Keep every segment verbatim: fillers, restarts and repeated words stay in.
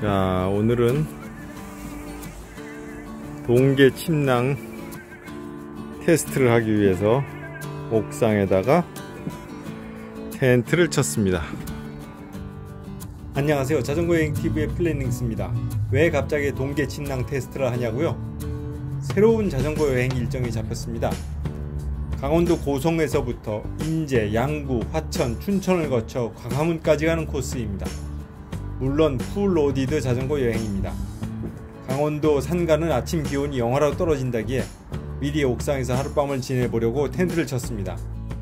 자, 오늘은 동계 침낭 테스트를 하기 위해서 옥상에다가 텐트를 쳤습니다. 안녕하세요. 자전거여행티비의 플래닝스입니다. 왜 갑자기 동계 침낭 테스트를 하냐고요? 새로운 자전거 여행 일정이 잡혔습니다. 강원도 고성에서부터 인제, 양구, 화천, 춘천을 거쳐 광화문까지 가는 코스입니다. 물론 풀로디드 자전거 여행입니다. 강원도 산가는 아침 기온이 영하로 떨어진다기에 미리 옥상에서 하룻밤을 지내보려고 텐트를 쳤습니다.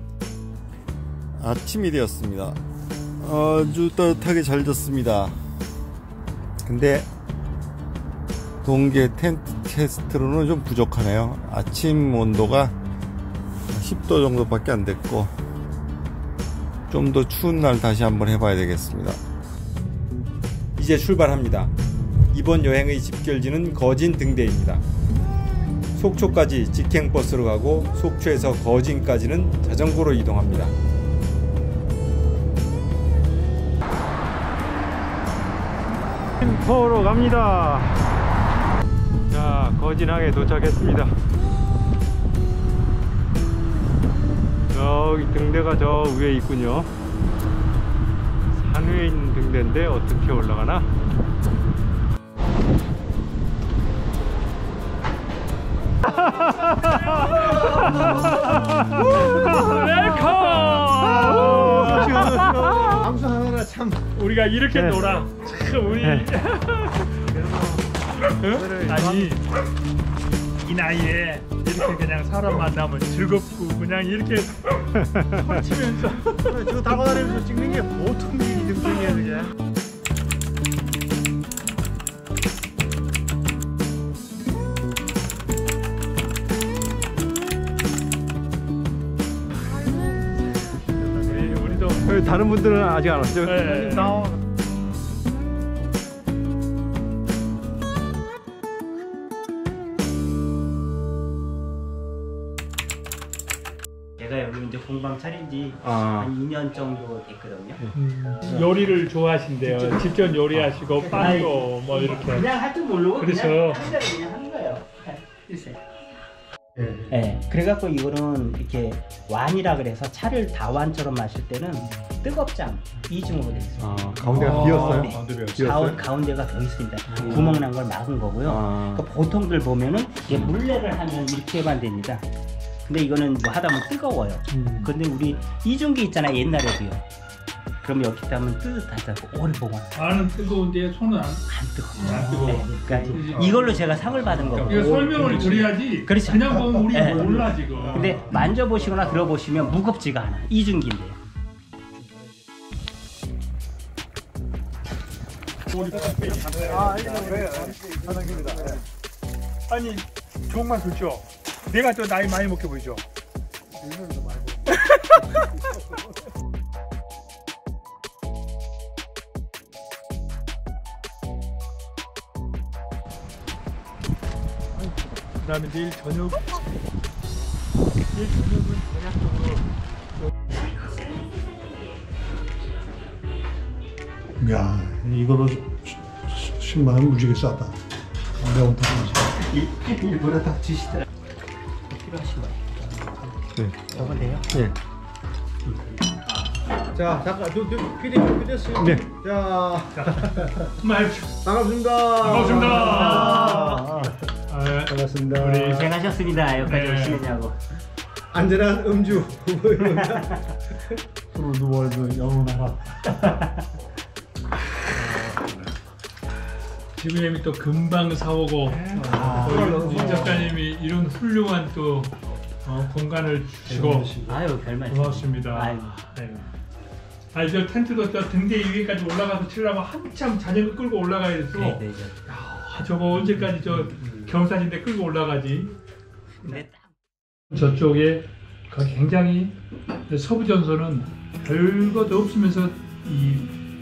아침이 되었습니다. 아주 따뜻하게 잘 졌습니다. 근데 동계 텐트 테스트로는 좀 부족하네요. 아침 온도가 십 도 정도밖에 안 됐고, 좀 더 추운 날 다시 한번 해봐야 되겠습니다. 이제 출발합니다. 이번 여행의 집결지는 거진 등대입니다. 속초까지 직행버스로 가고 속초에서 거진까지는 자전거로 이동합니다. 포로 갑니다. 자, 거진항에 도착했습니다. 저기 등대가 저 위에 있군요. 산 위에 있는 등대인데 어떻게 올라가나? 방수 하느라 참 우리가 이렇게 네. 놀아. 참 우리 네. 응? 아니 이 나이에 이렇게 그냥 사람 만나면 즐겁고 그냥 이렇게 펼치면서 저 타고 다니면서 찍는 게 보통 일이 등등이야 그게. 다른 분들은 아직 안 왔죠? 네. 제가 여기 이제 공방 차린 지 아. 한 이 년 정도 됐거든요. 음, 요리를 좋아하신대요. 직접, 직접 요리하시고 빵도 뭐 이렇게. 그냥 할 줄 모르고 그래서. 그냥 한 대로 그냥 하는 거예요. 글쎄. 네, 그래갖고 이거는 이렇게 완이라 그래서 차를 다완처럼 마실 때는 뜨겁지 않고 이중으로 돼 있어요. 아, 가운데가 비었어요? 네. 가운데 가운, 가운데가 더 있습니다. 음. 구멍 난 걸 막은 거고요. 아. 그러니까 보통들 보면은 이게 물레를 하면 이렇게만 됩니다. 근데 이거는 뭐 하다 보면 뜨거워요. 음. 근데 우리 이중기 있잖아요, 옛날에도요. 그럼 여기 하면 뜨뜻하다고 오래 보고 나는 뜨거운데 손은 안, 안 뜨거워요. 안 뜨거워. 네, 그러니까 이걸로 제가 상을 받은 거고. 이거 설명을 드려야지. 그렇죠. 그냥 보면 우리 네. 몰라 지금. 근데 만져보시거나 들어보시면 무겁지가 않아. 이중기인데요. 아, 아니 정말 좋죠. 내가 또 나이 많이 먹게 보이죠. 그다음에 내일 저녁 내일 저녁은 대략적으로 야 이거로 십만 원 무지개 싸다. 매운 탕. 일부러 다 주시더라고요. 필요하신 거예요? 네. 저건데요? 네. 자 잠깐 저, 저 피디 준비됐어요? 네. 자 정말 반갑습니다. 반갑습니다. 아, 아, 반갑습니다. 우리 고생하셨습니다. 여기까지 네. 오시느냐고. 안전한 음주. 프로 누월드 영원하라. 지구님이 또 금방 사오고 아, 또 윤 작가님이 이런 훌륭한 또 어, 공간을 주시고 아유, 별말. 고맙습니다. 아이고. 네. 아니 저 텐트도 저 등대 위에까지 올라가서 치려고 한참 자전거 끌고 올라가야 돼서 네, 네, 네. 야, 저거 언제까지 저 경사진데 끌고 올라가지? 근데 저쪽에 굉장히 서부전선은 별것도 없으면서 이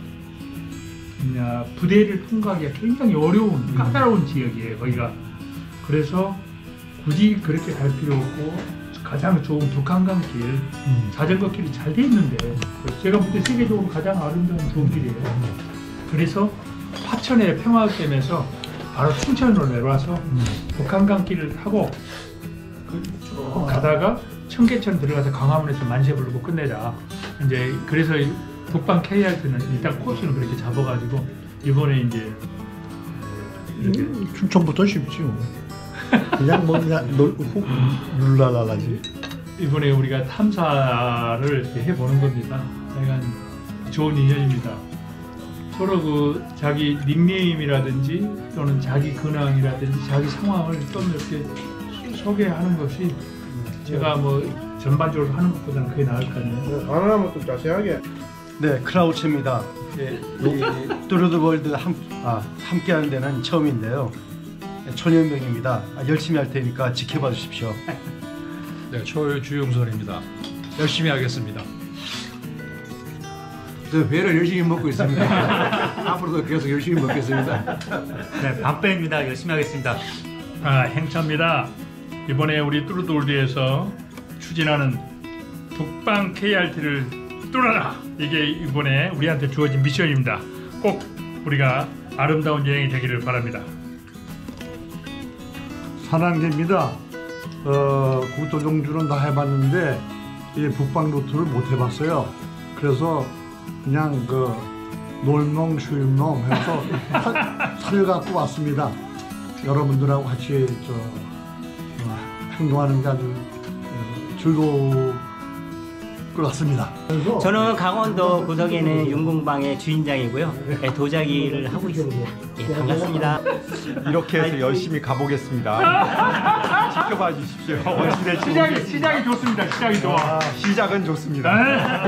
뭐냐, 부대를 통과하기가 굉장히 어려운 까다로운 지역이에요 거기가. 그래서 굳이 그렇게 갈 필요 없고 가장 좋은 북한강길, 음. 자전거 길이 잘 돼 있는데 제가 볼 때 세계적으로 가장 아름다운 좋은 길이에요. 그래서 파천의 평화댐에서 바로 춘천으로 내려와서 음. 북한강길을 타고 그 쭉 가다가 청계천 들어가서 광화문에서 만세 부르고 끝내자. 이제 그래서 북방 케이알티는 일단 코스는 그렇게 잡아가지고 이번에 이제 이렇게 음, 춘천부터 쉽지 뭐. 그냥 뭐 그냥 놀, 훅 눌러라라지. 이번에 우리가 탐사를 이렇게 해보는 겁니다. 약간 좋은 인연입니다. 서로 그 자기 닉네임이라든지 또는 자기 근황이라든지 자기 상황을 좀 이렇게 소개하는 것이 제가 뭐 전반적으로 하는 것보다는 그게 나을 것 같네요. 하나만 좀 자세하게. 네, 크라우치입니다. 예, 이 뚜루드월드 함, 아, 함께하는 데는 처음인데요. 천연병입니다. 아, 열심히 할 테니까 지켜봐 주십시오. 네, 초주용선입니다. 열심히 하겠습니다. 저 회를 열심히 먹고 있습니다. 앞으로도 계속 열심히 먹겠습니다. 네, 밤뱀입니다. 열심히 하겠습니다. 아, 행차입니다. 이번에 우리 뚜루드월드에서 추진하는 북방 케이알티를 뚫어라! 이게 이번에 우리한테 주어진 미션입니다. 꼭 우리가 아름다운 여행이 되기를 바랍니다. 산안개입니다. 어, 국토종주는 다 해봤는데 이 북방 루트를 못 해봤어요. 그래서 그냥 그 놀놈 슈임놈 해서 차를 갖고 왔습니다. 여러분들하고 같이 저 어, 행동하는 게 아주 어, 즐거울 것 같습니다. 그래서 저는 강원도 구덕에 있는 윤궁방의 주인장이고요. 네, 도자기를 하고 있습니다. 예, 반갑습니다. 이렇게 해서 열심히 가보겠습니다. 지켜봐 주십시오. 어찌 될지 시작이, 모르겠습니다. 시작이 좋습니다. 시작이 좋아. 시작은 좋습니다.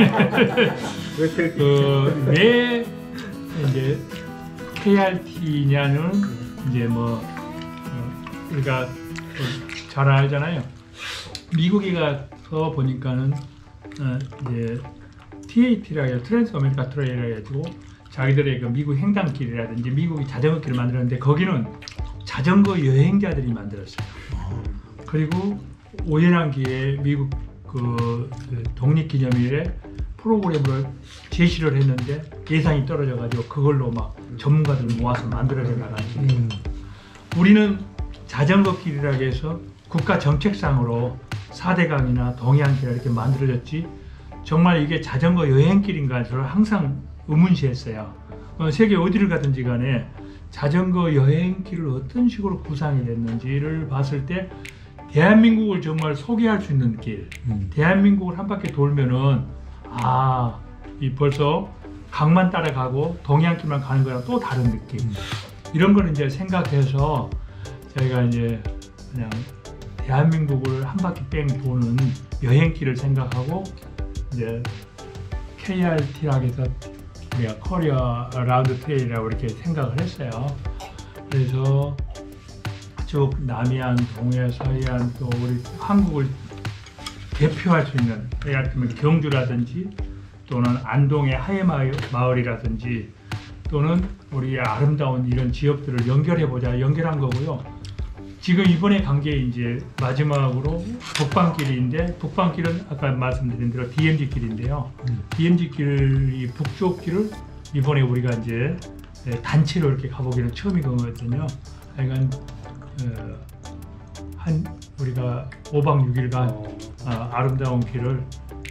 그, 왜 이제 케이알티냐는 이제 뭐 어, 우리가 잘 알잖아요. 미국에 가서 보니까는 어, 이제 티에이티라 해서 트랜스 아메리카 트레일이라 해가지고 자기들의 그 미국 횡단길이라든지 미국이 자전거길을 만들었는데 거기는 자전거 여행자들이 만들었어요. 그리고 오연한 기회에 미국 그, 그 독립기념일에 프로그램을 제시를 했는데 예산이 떨어져가지고 그걸로 막 전문가들 모아서 만들어져 나가는 음. 우리는 자전거길이라 해서 국가 정책상으로 사대강이나 동해안길 이렇게 만들어졌지 정말 이게 자전거 여행길인가 저를 항상 의문시했어요. 어, 세계 어디를 가든지 간에 자전거 여행길을 어떤 식으로 구상이 됐는지를 봤을 때 대한민국을 정말 소개할 수 있는 길, 음. 대한민국을 한 바퀴 돌면은 아, 이 벌써 강만 따라가고 동해안길만 가는 거랑 또 다른 느낌. 음. 이런 거는 이제 생각해서 저희가 이제 그냥 대한민국을 한 바퀴 뺑 도는 여행길을 생각하고 이제 케이알티라고 해서 우리가 코리아 라운드 트레일이라고 이렇게 생각을 했어요. 그래서 쭉 남해안, 동해, 서해안 또 우리 한국을 대표할 수 있는 예를 들면 경주라든지 또는 안동의 하회마을이라든지 또는 우리 아름다운 이런 지역들을 연결해보자 연결한 거고요. 지금 이번에 간 게 이제 마지막으로 북방길인데 북방길은 아까 말씀드린 대로 디엠지 길인데요. 음. 디엠지 길이 북쪽 길을 이번에 우리가 이제 단체로 이렇게 가보기는 처음인 거거든요. 하여간 어, 한 우리가 오박 육일간 어, 아름다운 길을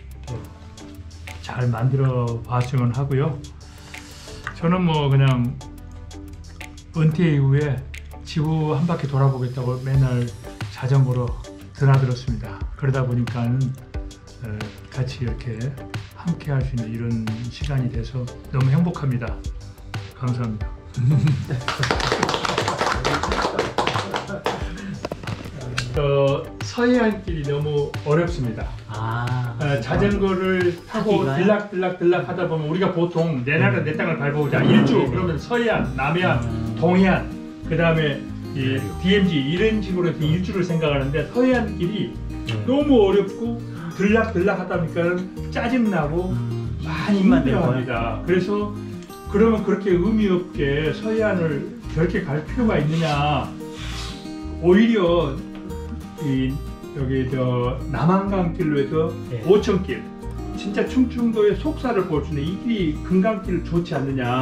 잘 만들어 봤으면 하고요. 저는 뭐 그냥 은퇴 이후에 지구 한 바퀴 돌아보겠다고 맨날 자전거로 드나들었습니다. 그러다 보니까는 어, 같이 이렇게 함께 할 수 있는 이런 시간이 돼서 너무 행복합니다. 감사합니다. 어, 서해안길이 너무 어렵습니다. 아, 어, 자전거를 타고 타기가요? 들락들락 들락 하다 보면 우리가 보통 내 나라 내 땅을 밟아보자 일주 그러면 서해안, 남해안, 동해안 그 다음에 이 디엠지 이런 식으로 이렇게 일주를 생각하는데 서해안길이 너무 어렵고 들락들락 하다 보니까 짜증나고 많이 힘들어합니다. 그래서 그러면 그렇게 의미 없게 서해안을 저렇게 갈 필요가 있느냐. 오히려 이 여기 저 남한강길로 해서 네. 오천길 진짜 충청도의 속사를 볼 수 있는 이 길이 금강길 좋지 않느냐.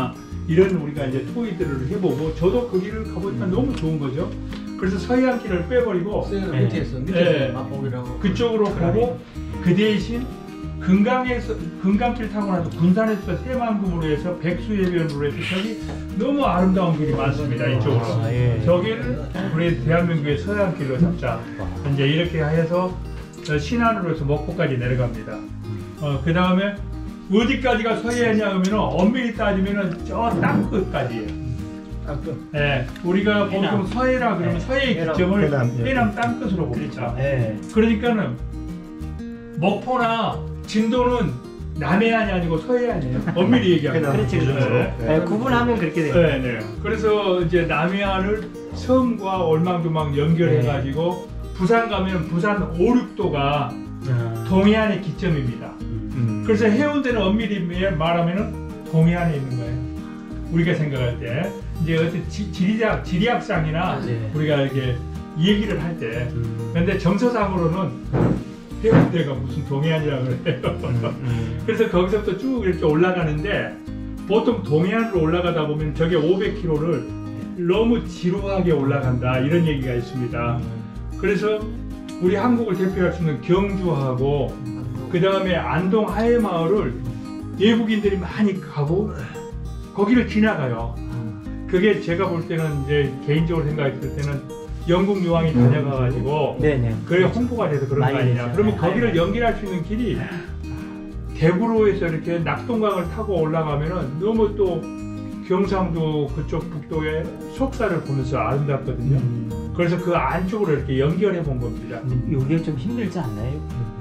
이런 우리가 이제 토이들을 해보고 저도 거기를 가보니까 너무 좋은 거죠. 그래서 서해안길을 빼버리고 네. 밑에서 밑에서 네. 맛보기라고 그쪽으로 보고 그 대신 금강에서 금강길 타고 나서 군산에서 새만금으로 해서 백수해변으로 해서 저기 너무 아름다운 길이 많습니다. 이쪽으로 아, 예. 저기를 우리 대한민국의 서해안길로 잡자. 이제 이렇게 해서 신안으로 해서 목포까지 내려갑니다. 어, 그 다음에 어디까지가 서해안이냐 하면은 엄밀히 따지면은 저 땅끝까지예요. 땅끝. 예, 우리가 해남. 보통 서해라 그러면 네. 서해의 해남, 기점을 해남, 예. 해남 땅끝으로 봅니다. 예. 그러니까는 목포나 진도는 남해안이 아니고 서해안이에요. 엄밀히 얘기하면. 그렇지, 그렇지. 네. 네, 구분하면 그렇게 돼요. 네, 네. 그래서 이제 남해안을 섬과 얼망조망 연결해가지고 부산 가면 부산 오, 육 도가 아, 동해안의 기점입니다. 음. 그래서 해운대는 엄밀히 말하면은 동해안에 있는 거예요. 우리가 생각할 때 이제 어떤 지, 지리학 지리학상이나 네. 우리가 이렇게 얘기를 할 때, 음. 근데 정서상으로는 해운대가 무슨 동해안이라 그래요. 음. 그래서 거기서부터 쭉 이렇게 올라가는데 보통 동해안으로 올라가다 보면 저게 오백 킬로미터를 너무 지루하게 올라간다 이런 얘기가 있습니다. 그래서 우리 한국을 대표할 수 있는 경주하고 그 다음에 안동 하회마을을 외국인들이 많이 가고 거기를 지나가요. 그게 제가 볼 때는 이제 개인적으로 생각했을 때는 영국 여왕이 다녀가가지고 네네. 그래 홍보가 돼서 그런 거 많이 아니냐. 되죠. 그러면 네. 거기를 연결할 수 있는 길이 대구로 해서 이렇게 낙동강을 타고 올라가면은 너무 또 경상도 그쪽 북도의 속사를 보면서 아름답거든요. 음. 그래서 그 안쪽으로 이렇게 연결해 본 겁니다. 이게 좀 힘들지 않나요?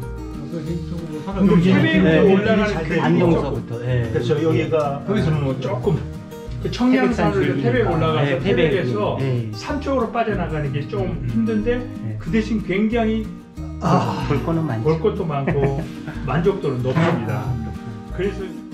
그럼 태백으로 네, 올라가는 잘 그 돼. 안동서부터. 예. 그래서 여기가 거기서는 뭐 조금 그 청량산으로 태백 올라가서 네, 태백. 태백에서 네. 산 쪽으로 빠져나가는 게 좀 힘든데 네. 그 대신 굉장히 볼 거는 많죠. 볼 것도 많고 만족도는 높습니다. 그래서